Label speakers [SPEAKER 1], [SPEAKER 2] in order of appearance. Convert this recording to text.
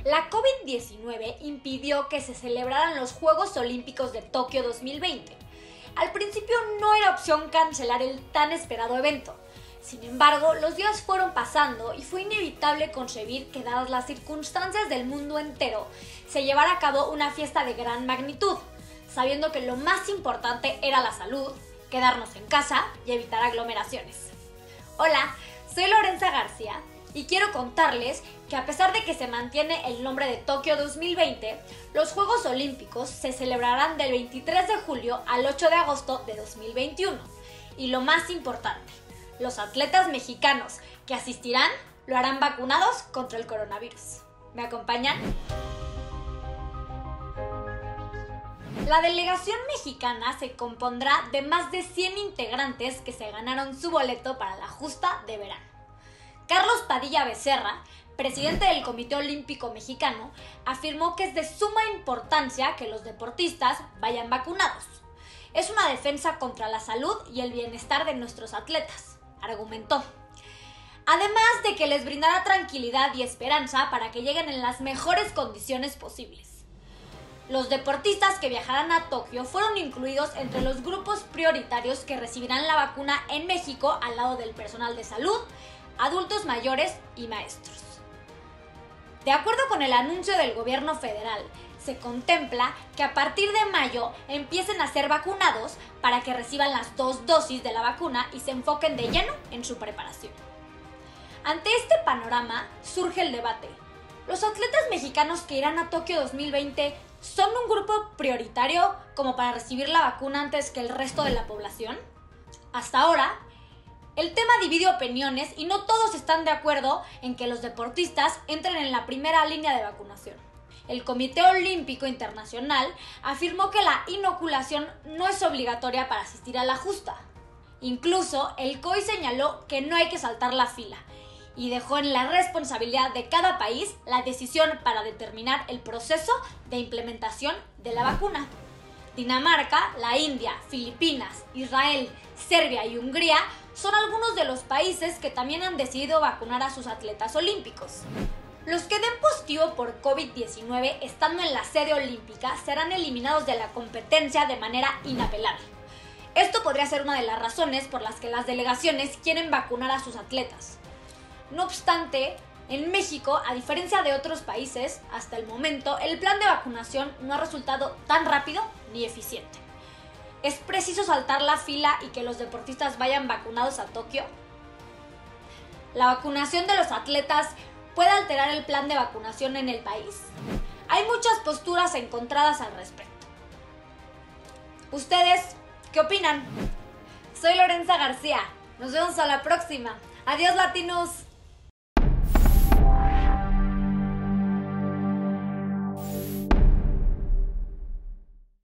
[SPEAKER 1] La COVID-19 impidió que se celebraran los Juegos Olímpicos de Tokio 2020. Al principio no era opción cancelar el tan esperado evento. Sin embargo, los días fueron pasando y fue inevitable concebir que, dadas las circunstancias del mundo entero, se llevara a cabo una fiesta de gran magnitud, sabiendo que lo más importante era la salud, quedarnos en casa y evitar aglomeraciones. Hola, soy Lorenza García y quiero contarles que, a pesar de que se mantiene el nombre de Tokio 2020, los Juegos Olímpicos se celebrarán del 23 de julio al 8 de agosto de 2021. Y lo más importante, los atletas mexicanos que asistirán lo harán vacunados contra el coronavirus. ¿Me acompañan? La delegación mexicana se compondrá de más de 100 integrantes que se ganaron su boleto para la justa de verano. Carlos Padilla Becerra, presidente del Comité Olímpico Mexicano, afirmó que es de suma importancia que los deportistas vayan vacunados. Es una defensa contra la salud y el bienestar de nuestros atletas, argumentó. Además de que les brindará tranquilidad y esperanza para que lleguen en las mejores condiciones posibles. Los deportistas que viajarán a Tokio fueron incluidos entre los grupos prioritarios que recibirán la vacuna en México al lado del personal de salud, adultos mayores y maestros. De acuerdo con el anuncio del gobierno federal, se contempla que a partir de mayo empiecen a ser vacunados para que reciban las 2 dosis de la vacuna y se enfoquen de lleno en su preparación. Ante este panorama surge el debate. ¿Los atletas mexicanos que irán a Tokio 2020 son un grupo prioritario como para recibir la vacuna antes que el resto de la población? Hasta ahora, el tema divide opiniones y no todos están de acuerdo en que los deportistas entren en la primera línea de vacunación. El Comité Olímpico Internacional afirmó que la inoculación no es obligatoria para asistir a la justa. Incluso el COI señaló que no hay que saltar la fila y dejó en la responsabilidad de cada país la decisión para determinar el proceso de implementación de la vacuna. Dinamarca, la India, Filipinas, Israel, Serbia y Hungría son algunos de los países que también han decidido vacunar a sus atletas olímpicos. Los que den positivo por COVID-19 estando en la sede olímpica serán eliminados de la competencia de manera inapelable. Esto podría ser una de las razones por las que las delegaciones quieren vacunar a sus atletas. No obstante, en México, a diferencia de otros países, hasta el momento el plan de vacunación no ha resultado tan rápido ni eficiente. ¿Es preciso saltar la fila y que los deportistas vayan vacunados a Tokio? ¿La vacunación de los atletas puede alterar el plan de vacunación en el país? Hay muchas posturas encontradas al respecto. ¿Ustedes qué opinan? Soy Lorenza García. Nos vemos a la próxima. Adiós, latinos.